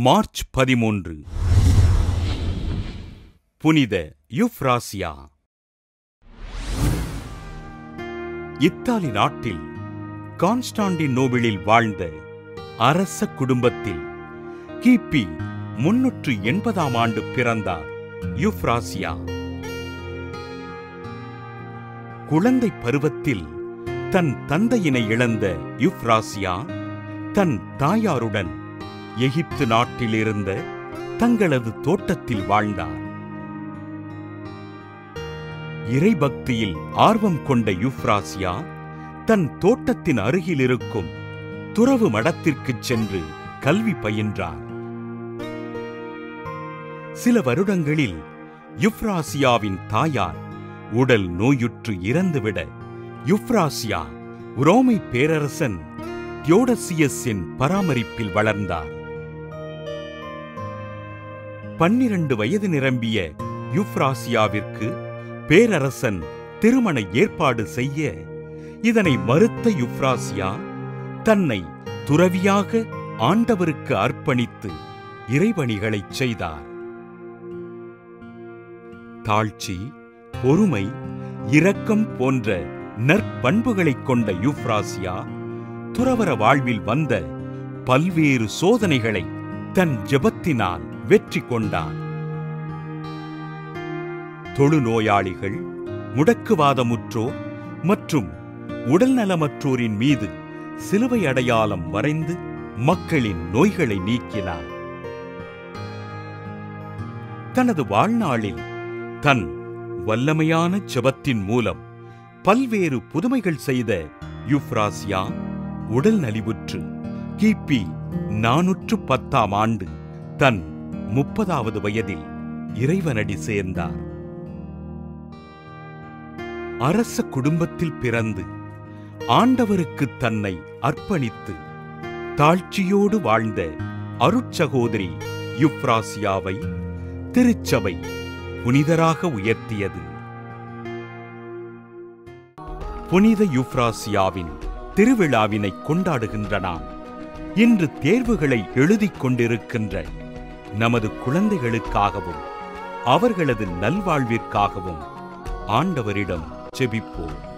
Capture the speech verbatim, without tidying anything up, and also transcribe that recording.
March பதிமூன்று. புனித யூப்ராசியா. Italy நாட்டில் கான்ஸ்டாண்டினோபிளில் வாழ்ந்த அரச குடும்பத்தில் கிபி முன்னூற்று எண்பதாம் ஆண்டு பிறந்தார் யூப்ராசியா. குழந்தை பருவத்தில் தன் தந்தையினை இழந்த யூப்ராசியா தன் தாயாருடன் எகிப்து நாட்டில் இருந்த தங்களது தோட்டத்தில் வாழ்ந்தார். இறைபக்தியில் ஆர்வம் கொண்ட யூப்ராசியா தன் தோட்டத்தின் அருகில் இருக்கும் துறவு மடத்திற்குச் சென்று கல்வி பயின்றார். சில வருடங்களில் யூப்ராசியாவின் தாயார் உடல் நோயுற்று இறந்துவிட யூப்ராசியா உரோமை பேரரசன் தியோடசியஸின் பராமரிப்பில் வளர்ந்தார். பன்னிரண்டு வயது நிரம்பிய யூப்ராசியாவிற்கு பேரரசன் திருமண ஏற்பாடு செய்ய இதனை மறுத்த யூப்ராசியா தன்னை துறவியாக ஆண்டவருக்கு அர்ப்பணித்து இறைபணிகளைச் செய்தார். தாழ்ச்சி, பொறுமை, இரக்கம் போன்ற நற்பண்புகளைக் கொண்ட யூப்ராசியா துறவற வாழ்வில் வந்த பல்வேறு சோதனைகளை தன் ஜெபத்தினால் வெற்றி கொண்டார். தொழுநோயாளிகள், முடக்குவாதமுற்றோர் மற்றும் உடல்நலமற்றோரின் மீது சிலுவை அடையாளம் வரைந்து மக்களின் நோய்களை நீக்கினார். தனது வாழ்நாளில் தன் வல்லமையான ஜெபத்தின் மூலம் பல்வேறு புதுமைகள் செய்த யூப்ராசியா உடல் நலிவுற்று கிபி நானூற்று பத்தாம் ஆண்டு தன் முப்பதாவது வயதில் இறைவனடி சேர்ந்தார். அரச குடும்பத்தில் பிறந்து ஆண்டவருக்கு தன்னை அர்ப்பணித்து தாழ்ச்சியோடு வாழ்ந்த அருட்சகோதரி யூப்ராசியாவை திருச்சபை புனிதராக உயர்த்தியது. புனித யூப்ராசியாவின் திருவிழாவினை கொண்டாடுகின்ற நாம் இன்று தேர்வுகளை எழுதிக் கொண்டிருக்கின்ற நமது குழந்தைகளுக்காகவும் அவர்களது நல்வாழ்விற்காகவும் ஆண்டவரிடம் ஜெபிப்போம்.